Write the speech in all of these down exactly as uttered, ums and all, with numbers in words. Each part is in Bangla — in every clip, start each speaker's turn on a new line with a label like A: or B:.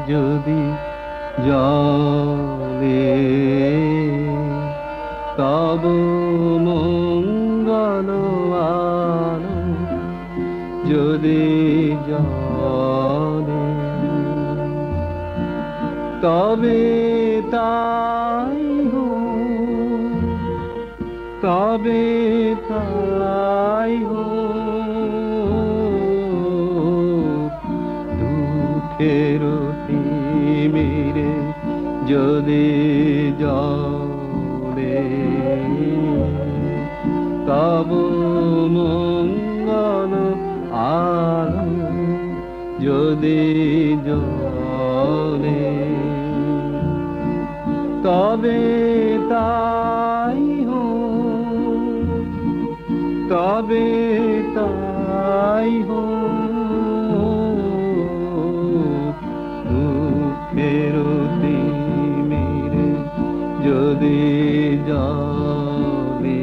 A: যদি জলে তব মঙ্গল আলো যদি জলে তবে তাই হোক, তবে তাই হোক। দুঃখের তিমিরে যদি জলে তব মঙ্গল আলো যদি জলে তবে তাই হোক, তবে তাই হোক। দুঃখের তিমিরে যদি জলে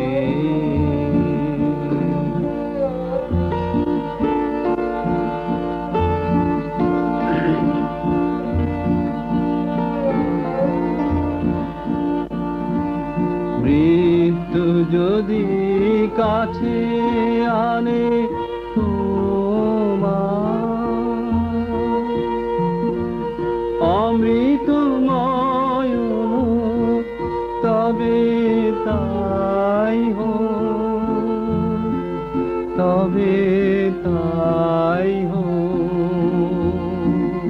A: মৃত্যু যদি কাছে আনে তোমার অমৃতময় তবে তাই হোক, তবে তাই হোক।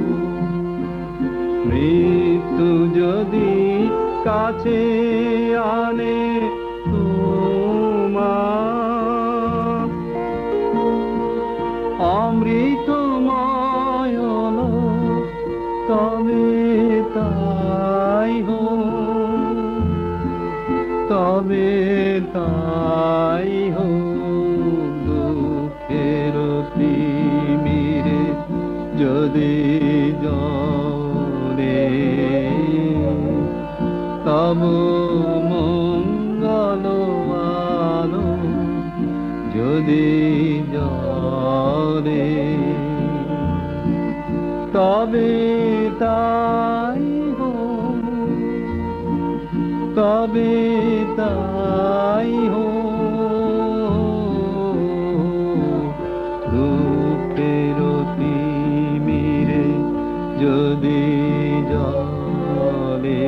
A: মৃত্যু যদি কাছে আনে তোমার অমৃতময় তবে তাই হোক, তবে তাই হোক। দুঃখের তিমিরে যদি জলে তব মঙ্গল আলো যদি জলে তবে তাই হোক, তবে তাই হোক। দুঃখের তিমিরে যদি জলে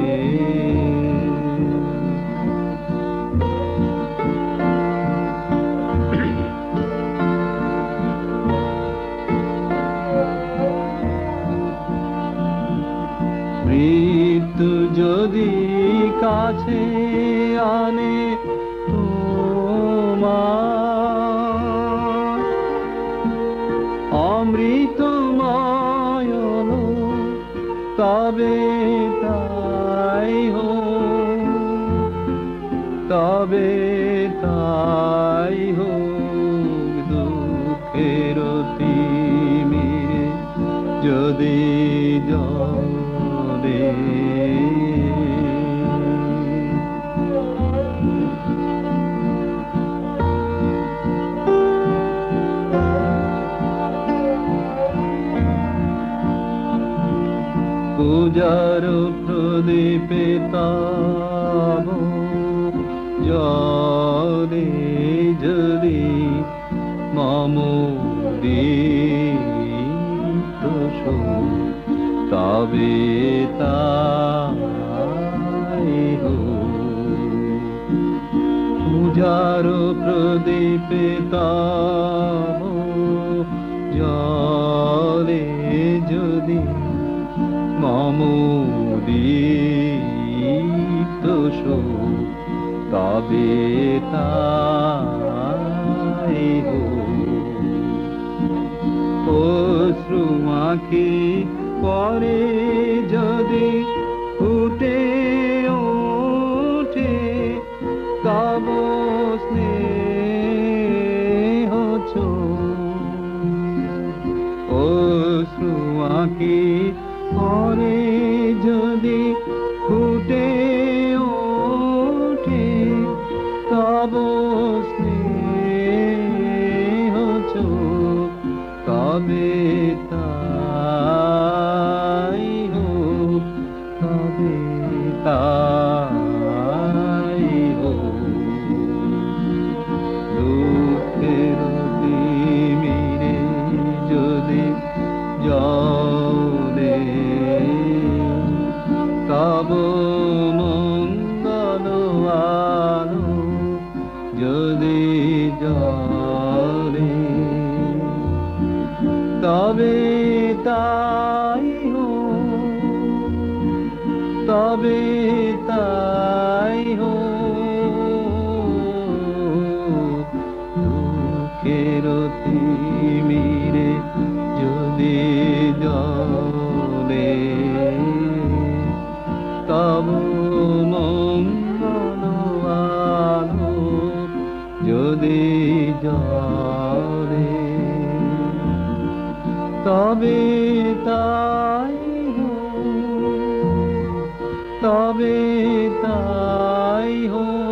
A: মৃত্যু যদি কাছে আনে তোমার অমৃতময় তবে তাই হোক, তবে তাই হোক। দুঃখের তিমিরে যদি জলে পূজার প্রদীপে তব জলে যদি মম দীপ্ত তবে তাই হোক। পূজার প্রদীপে তব জলে যদি মম দীপ্ত তবে তাই হোক। অশ্রুমাখি পরে যদি ফুটে ওঠে তব স্নেহ অশ্রুমাখি পরে যদি ফুটে ওঠে তব স্নেহ তবে তা মঙ্গল আলো যদি জ্বলে, তবে তাই হোক, তবে তাই হোক। দুঃখের তিমিরে যদি জ্বলে, তব মঙ্গল আলো যদি জ্বলে, তবে তাই হোক, তবে তাই হোক।